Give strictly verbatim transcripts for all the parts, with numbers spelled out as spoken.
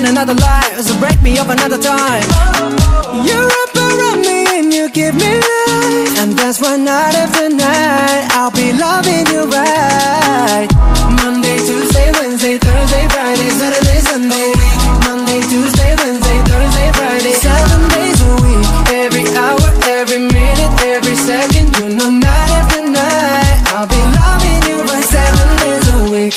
another life, so break me up another time. You wrap around me and you give me life, and that's why night after night I'll be loving you right. Monday, Tuesday, Wednesday, Thursday, Friday, Saturday, Sunday. Monday, Tuesday, Wednesday, Thursday, Friday, seven days a week. Every hour, every minute, every second, you know night after night I'll be loving you right seven days a week.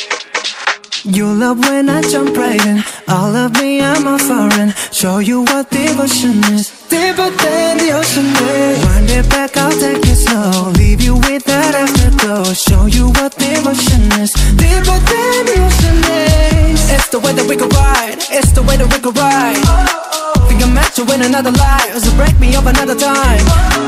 You love when I jump right in. All of me, I'm a foreign. Show you what devotion is, deeper than the ocean waves. Wind it back, I'll take it slow, leave you with that afterglow. Show you what devotion is, deeper than the ocean waves. It's the way that we could ride, it's the way that we could ride. Think I'm meant to win another life, so break me up another time.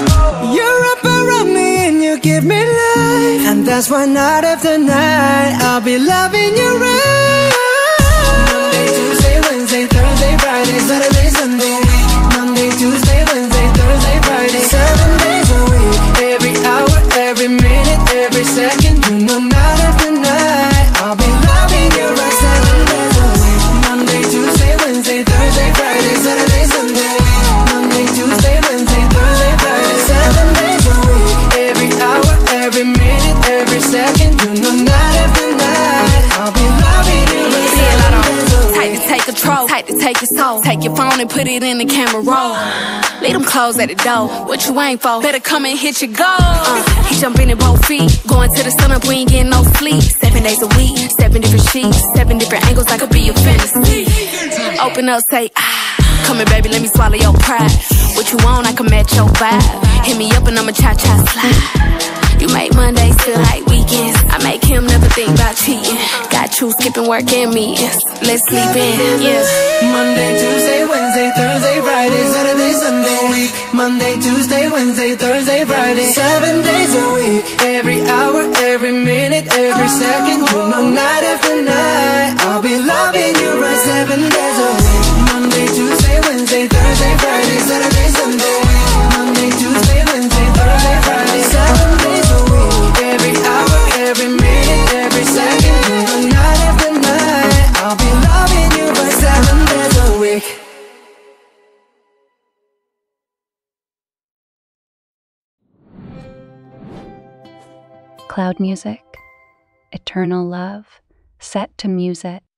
You're up around me and you give me life, and that's why night after night I'll be loving you right. Monday, Tuesday, Wednesday, Thursday, Friday, Saturday, Sunday. Monday, Tuesday, Wednesday, Thursday, Friday, seven days a week. Every hour, every minute, every second, you know night after night I'll be loving you right seven days a week. Monday, Tuesday, Wednesday, Thursday, Friday, Saturday, Sunday. Monday, Tuesday, Wednesday, Thursday, Friday, seven days a week. Every hour, every minute, every second, you know night after night I'll be loving you right seven days a week. Tight to take control, tight to take your soul. Take your phone and put it in the camera roll. Leave them clothes at the door. What you ain't for? Better come and hit your goal. Uh, he jumping in both feet, going to the sun up, we ain't getting no sleep. Seven days a week, seven different sheets, seven different angles, I could be your fantasy. Open up, say ah. Come here, baby, let me swallow your pride. What you want, I can match your vibe. Hit me up and I'ma cha-cha slide. You make Mondays feel like weekends. I make him never think about cheating. Got you skipping work and meetings. Let's sleep in, yeah. Monday, Tuesday, Wednesday, Thursday, Friday, Saturday, Sunday. Monday, Tuesday, Wednesday, Thursday, Friday, seven days a week. Every hour, every minute, every second, you know night after night I'll be loving you right seven days a week. Monday, Tuesday, Wednesday, Thursday, Friday, Saturday, Sunday. Monday, Tuesday, Wednesday, Thursday, Friday, seven days a week. Every hour, every minute, every second, you know night after night I'll be loving you right seven days a week. Cloud music, eternal love, set to music.